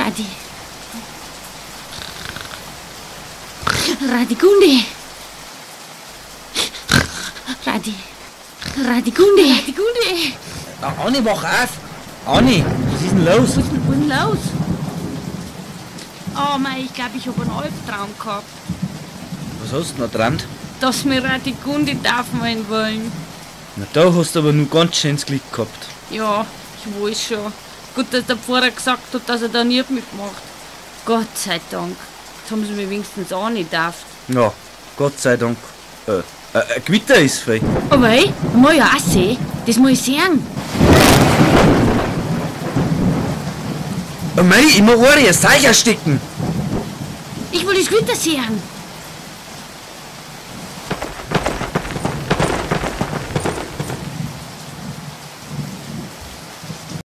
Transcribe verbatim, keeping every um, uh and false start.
Radi. Radigundi. Radi. Radigundi. Radigundi. Ah, Anni, wach auf! Anni, was ist denn los? Was ist denn los? Oh mei, ich glaube, ich habe einen Albtraum gehabt. Was hast du noch geträumt? Dass wir Radigundi taufen wollen. Na, da hast du aber nur ganz schönes Glück gehabt. Ja, ich weiß schon. Gut, dass der Pfarrer gesagt hat, dass er da nicht mitmacht. Gott sei Dank. Jetzt haben sie mich wenigstens auch nicht getauft. Ja, Gott sei Dank. Äh, äh, ein Gewitter ist frei. Aber ey, das muss ich ja auch sehen. Das muss ich sehen. Oh mei, ich muss ein Seich ersticken. Ich will das Gewitter sehen.